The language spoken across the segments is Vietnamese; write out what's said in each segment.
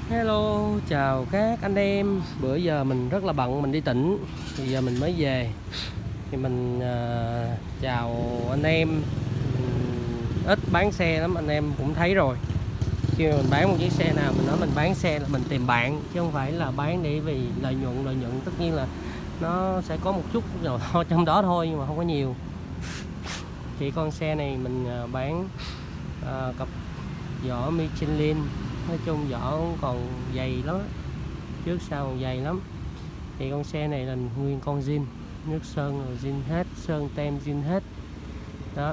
Hello, chào các anh em. Bữa giờ mình rất là bận, mình đi tỉnh. Bây giờ mình mới về. Thì mình chào anh em. Ít bán xe lắm, anh em cũng thấy rồi. Khi mà mình bán một chiếc xe nào, mình nói mình bán xe là mình tìm bạn, chứ không phải là bán để vì lợi nhuận tất nhiên là nó sẽ có một chút nào trong đó thôi, nhưng mà không có nhiều. Thì con xe này mình bán cặp vỏ Michelin. Nói chung vỏ còn dày lắm, trước sau còn dày lắm. Thì con xe này là nguyên con zin, nước sơn rồi zin hết, sơn tem zin hết đó.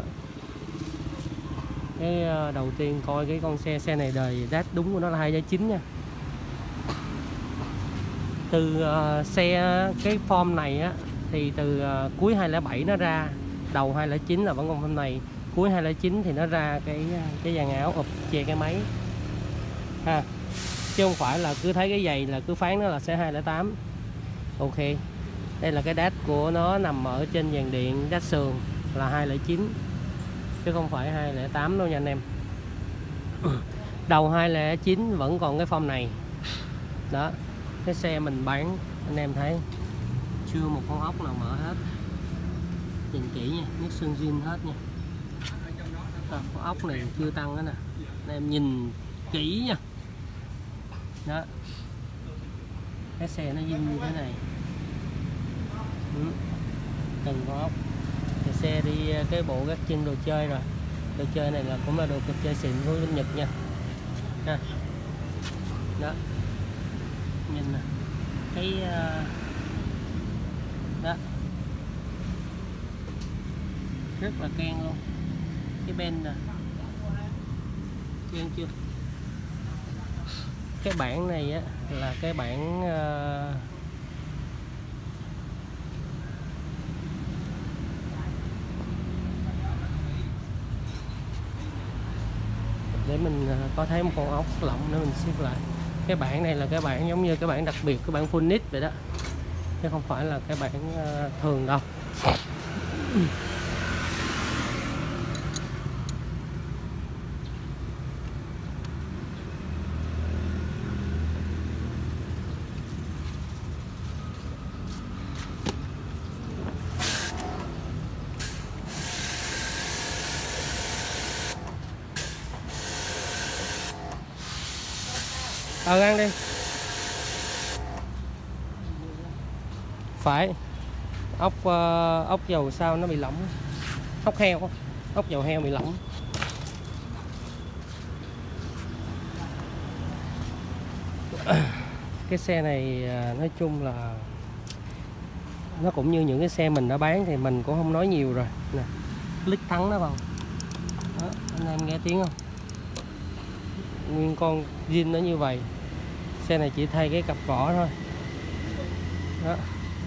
Cái đầu tiên coi cái con xe này đời đát đúng của nó là 2.9 nha. Từ xe cái form này á thì từ cuối 207 nó ra, đầu 209 là vẫn còn form này, cuối 209 thì nó ra cái dàn áo ụp che cái máy ha, chứ không phải là cứ thấy cái giày là cứ phán nó là xe 208. Ok, đây là cái đát của nó nằm ở trên dàn điện đát sườn là 209 chứ không phải 208 đâu nha anh em. Đầu 209 vẫn còn cái form này đó. Cái xe mình bán anh em thấy chưa một con ốc nào mở hết, nhìn kỹ nha, nước sơn zin hết nha. Con ốc này chưa tăng đó nè, anh em nhìn kỹ nha đó. Cái xe nó zin như thế này, từng con ốc. Thì xe đi cái bộ gác chân đồ chơi rồi. Đồ chơi này là cũng là đồ cực chơi xịn của bên Nhật nha ha. Đó, nhìn nè, cái đó rất là keng luôn. Cái bên nè, keng chưa. Cái bảng này á là cái bảng để mình có thấy một con ốc lộng nữa mình xếp lại. Cái bảng này là cái bảng giống như cái bảng đặc biệt, cái bảng full nit vậy đó, chứ không phải là cái bảng thường đâu. Ăn đi. Phải. Ốc dầu sao nó bị lỏng. Ốc heo, ốc dầu heo bị lỏng. Cái xe này nói chung là nó cũng như những cái xe mình đã bán thì mình cũng không nói nhiều rồi nè. Click thắng nó vào đó, anh em nghe tiếng không, nguyên con zin nó như vậy. Xe này chỉ thay cái cặp vỏ thôi đó,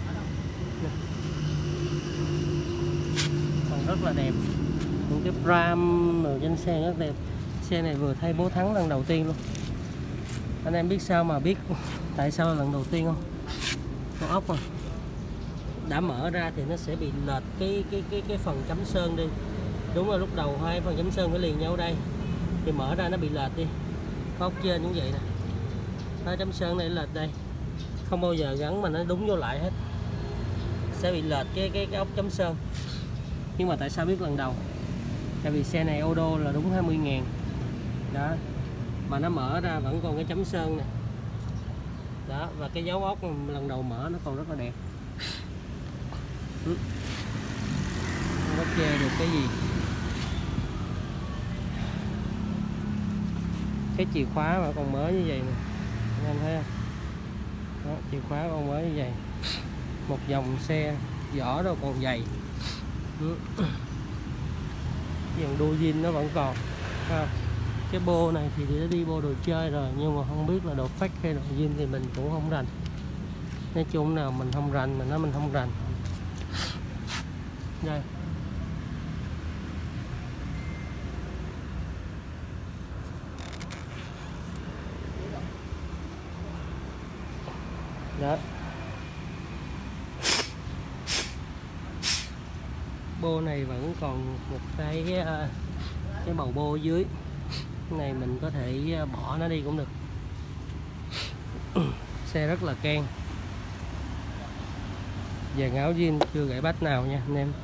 còn rất là đẹp. Những cái ram ở trên xe rất đẹp. Xe này vừa thay bố thắng lần đầu tiên luôn. Anh em biết sao mà biết tại sao lần đầu tiên không? Con ốc mà đã mở ra thì nó sẽ bị lệch cái phần chấm sơn đi. Đúng là lúc đầu hai phần chấm sơn phải liền nhau đây, thì mở ra nó bị lệch đi. Con ốc trên cũng vậy nè, hai chấm sơn này lệch đây, không bao giờ gắn mà nó đúng vô lại hết, sẽ bị lệch cái ốc chấm sơn. Nhưng mà tại sao biết lần đầu? Tại vì xe này ô đô là đúng 20.000 đó, mà nó mở ra vẫn còn cái chấm sơn nè đó, và cái dấu ốc lần đầu mở nó còn rất là đẹp. Không có chê được cái gì. Cái chìa khóa mà còn mới như vậy nè, anh em thấy không đó, chìa khóa còn mới như vậy. Một dòng xe vỏ đâu còn dày. Dàn đua zin nó vẫn còn ha. Cái bô này thì đã đi bô đồ chơi rồi, nhưng mà không biết là đồ fake hay đồ zin thì mình cũng không rành. Nói chung nào mình không rành, mình nói mình không rành. Đây, đó, bô này vẫn còn một cái bầu bô dưới. Cái này mình có thể bỏ nó đi cũng được Xe rất là keng. Dàn áo jean chưa gãy bách nào nha anh em.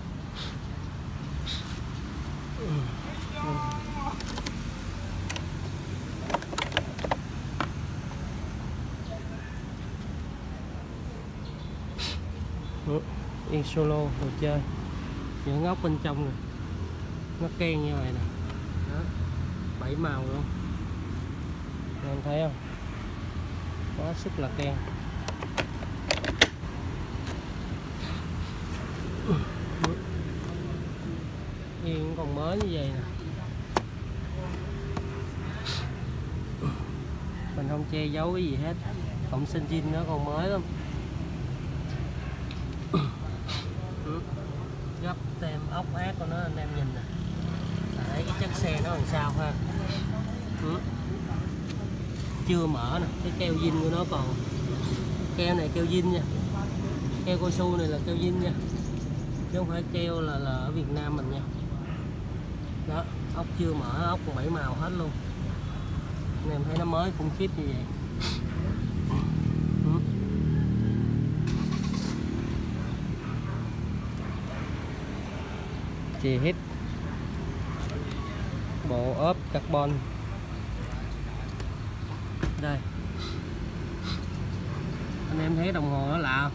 Yên solo đồ chơi. Những ốc bên trong này nó keng như vậy nè. Đó, 7 màu luôn. Em thấy không? Quá sức là keng. Yên còn mới như vậy nè. Mình không che giấu cái gì hết. Cộng sinh zin nó còn mới lắm. Gấp tem ốc ác của nó anh em nhìn nè. Thấy cái chất xe nó làm sao ha. Chưa mở nè, cái keo zin của nó còn. Keo này keo zin nha. Keo cao su này là keo zin nha. Chứ không phải keo là ở Việt Nam mình nha. Đó, ốc chưa mở, ốc còn 7 màu hết luôn. Anh em thấy nó mới khủng khiếp như vậy. Chì hít. Bộ ốp carbon. Đây. Anh em thấy đồng hồ nó lạ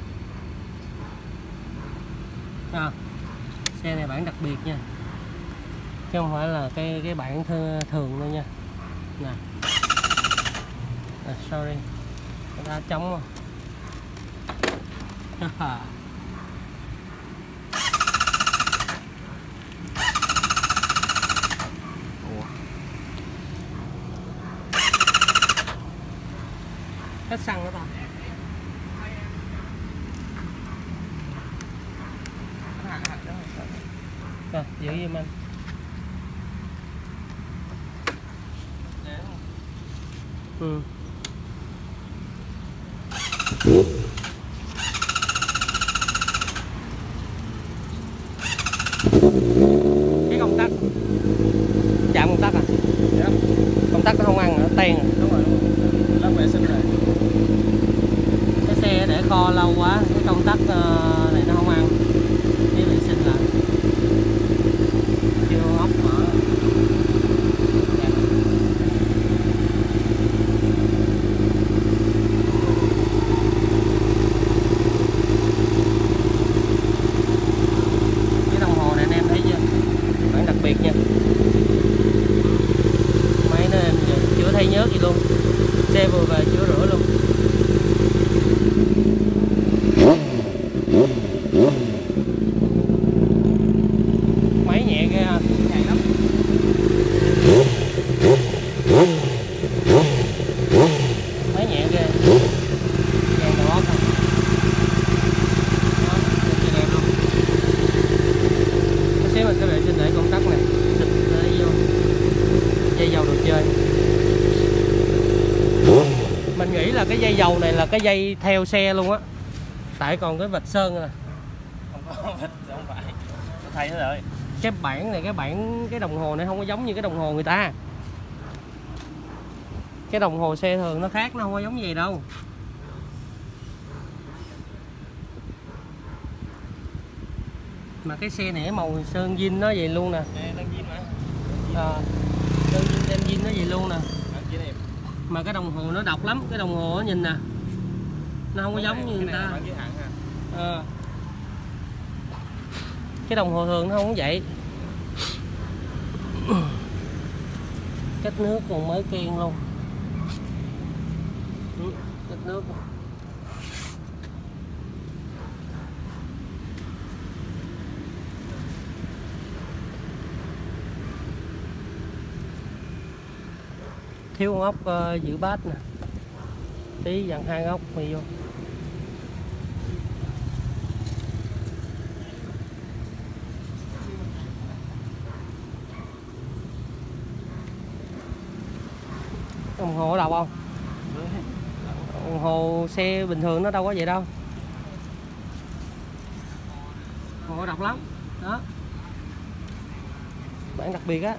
không? À, xe này bản đặc biệt nha. Chứ không phải là cái bản thường đâu nha. Nè. Sorry. Đã trống không? Hết xăng đó ta. Rồi, giữ giùm anh. Cái công tắc chạm công tắc à? Dạ. Công tắc nó không ăn, nó ten. Đúng rồi. Lắp vệ sinh rồi. Cái xe để kho lâu quá, cái công tắc này nó không ăn. Cái vệ sinh lại. Chưa ốc mở. Cái đồng hồ này anh em thấy chưa? Bản đặc biệt nha. Máy nó em chưa thay nhớt gì luôn. Xe vừa về chưa rửa luôn. Máy nhẹ ghê ha. Nhẹ lắm. Máy nhẹ ghê. Đèn đầu ốc không? Đó, nhìn đẹp luôn. Một xíu mình sẽ vệ sinh để công tắc này. Xịt để vô. Dây dầu đồ chơi. Mình nghĩ là cái dây dầu này là cái dây theo xe luôn á. Tại còn cái vạch sơn nè. Không có vạch, không phải. Nó thay hết rồi. Cái bản này, cái đồng hồ này không có giống như cái đồng hồ người ta. Cái đồng hồ xe thường nó khác, nó không có giống vậy đâu. Mà cái xe này màu sơn zin nó vậy luôn nè. Sơn zin mà. Sơn zin, tem zin nó vậy luôn nè. Mà cái đồng hồ nó độc lắm, cái đồng hồ nó nhìn nè. Nó không có giống như người ta. Cái đồng hồ thường nó không có vậy. Cách nước còn mới keng luôn. Cách nước. Thiếu con ốc giữ bát nè. Tí dặn 2 ốc mì vô. Đồng hồ có đọc không? Đồng hồ xe bình thường nó đâu có vậy đâu. Đồng hồ đọc lắm. Đó. Bản đặc biệt á.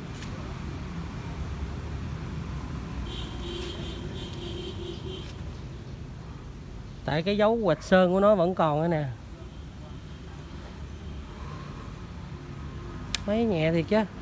Tại cái dấu quạch sơn của nó vẫn còn nữa nè. Máy nhẹ thiệt chứ.